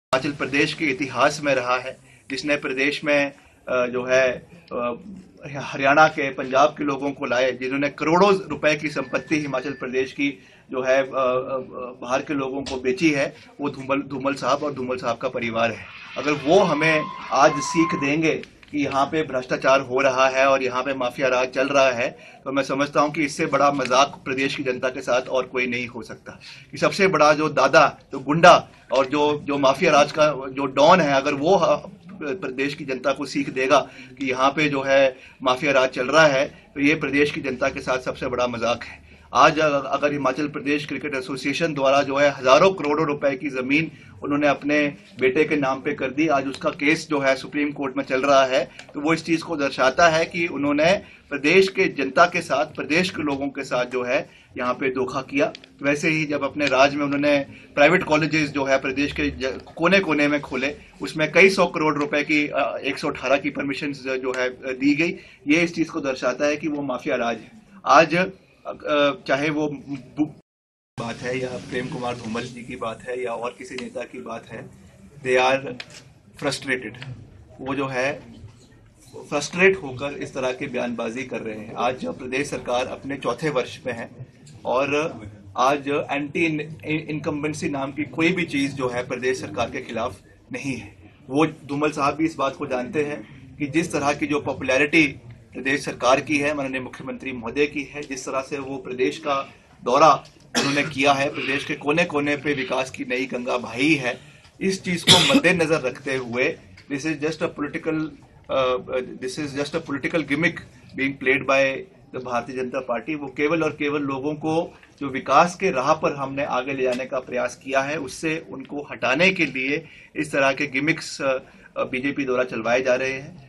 हिमाचल प्रदेश के इतिहास में रहा है, जिसने प्रदेश में जो है हरियाणा के, पंजाब के लोगों को लाए, जिन्होंने करोड़ों रुपए की संपत्ति हिमाचल प्रदेश की जो है बाहर के लोगों को बेची है, वो धूमल साहब और धूमल साहब का परिवार है। अगर वो हमें आज सीख देंगे कि यहाँ पे भ्रष्टाचार हो रहा है और यहाँ पे माफिया राज चल रहा है, तो मैं समझता हूँ कि इससे बड़ा मजाक प्रदेश की जनता के साथ और कोई नहीं हो सकता। कि सबसे बड़ा जो दादा, जो गुंडा और जो माफिया राज का जो डॉन है, अगर वो प्रदेश की जनता को सीख देगा कि यहाँ पे जो है माफिया राज चल रहा है, तो ये प्रदेश की जनता के साथ सबसे बड़ा मजाक है। आज अगर हिमाचल प्रदेश क्रिकेट एसोसिएशन द्वारा जो है हजारों करोड़ों रुपए की जमीन उन्होंने अपने बेटे के नाम पे कर दी, आज उसका केस जो है सुप्रीम कोर्ट में चल रहा है, तो वो इस चीज को दर्शाता है कि उन्होंने प्रदेश के जनता के साथ, प्रदेश के लोगों के साथ जो है यहाँ पे धोखा किया। तो वैसे ही जब अपने राज में उन्होंने प्राइवेट कॉलेजेस जो है प्रदेश के कोने कोने में खोले, उसमें कई 100 करोड़ रुपए की 118 की परमिशन जो है दी गई, ये इस चीज को दर्शाता है कि वो माफिया राज है। आज चाहे वो बात है या प्रेम कुमार धूमल जी की बात है या और किसी नेता की बात है, दे आर फ्रस्ट्रेटेड। वो जो है फ्रस्ट्रेट होकर इस तरह की बयानबाजी कर रहे हैं। आज प्रदेश सरकार अपने चौथे वर्ष में है और आज एंटी इनकम्बेंसी नाम की कोई भी चीज जो है प्रदेश सरकार के खिलाफ नहीं है। वो धूमल साहब भी इस बात को जानते हैं कि जिस तरह की जो पॉपुलैरिटी प्रदेश सरकार की है, माननीय मुख्यमंत्री महोदय की है, जिस तरह से वो प्रदेश का दौरा उन्होंने किया है, प्रदेश के कोने कोने पे विकास की नई गंगा बहाई है, इस चीज को मद्देनजर रखते हुए this is just a political gimmick being played by the Bharatiya Janata party. वो केवल और केवल लोगों को जो विकास के राह पर हमने आगे ले जाने का प्रयास किया है, उससे उनको हटाने के लिए इस तरह के गिमिक्स बीजेपी द्वारा चलवाए जा रहे हैं।